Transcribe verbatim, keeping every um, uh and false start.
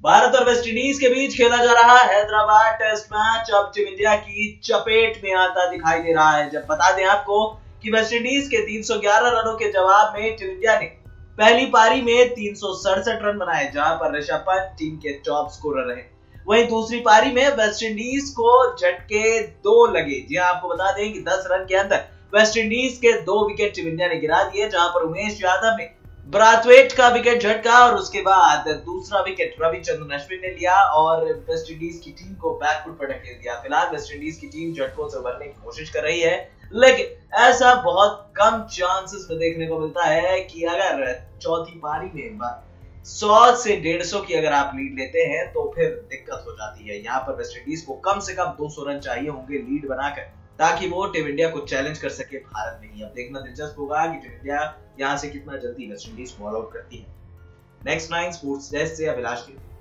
भारत और वेस्टइंडीज के बीच खेला जा रहा हैदराबाद टेस्ट मैच अब टीम इंडिया की चपेट में आता दिखाई दे रहा है। जब बता दें आपको कि वेस्टइंडीज के तीन सौ ग्यारह रनों के जवाब में टीम इंडिया ने पहली पारी में तीन सौ सड़सठ रन बनाए, जहां पर ऋषभ पंत टीम के टॉप स्कोरर रहे। वहीं दूसरी पारी में वेस्टइंडीज को झटके दो लगे। जी आपको बता दें कि दस रन के अंदर वेस्टइंडीज के दो विकेट टीम इंडिया ने गिरा दिए, जहां पर उमेश यादव ने ब्राथवेट का विकेट झटका और उसके बाद दूसरा विकेट रविचंद्रन अश्विन ने लिया और वेस्टइंडीज की टीम को बैकफुट पर ढकेल दिया। फिलहाल वेस्टइंडीज की टीम झटकों से उबरने की कोशिश कर रही है, लेकिन ऐसा बहुत कम चांसेस में देखने को मिलता है कि अगर चौथी पारी में सौ से डेढ़ सौ की अगर आप लीड लेते हैं तो फिर दिक्कत हो जाती है। यहाँ पर वेस्टइंडीज को कम से कम दो सौ रन चाहिए होंगे लीड बनाकर, ताकि वो टीम इंडिया को चैलेंज कर सके भारत में ही। अब देखना दिलचस्प होगा कि टीम इंडिया यहां से कितना जल्दी वेस्टइंडीज को ऑल आउट करती है। नेक्स्ट नाइन स्पोर्ट्स डेस्क से अभिलाष के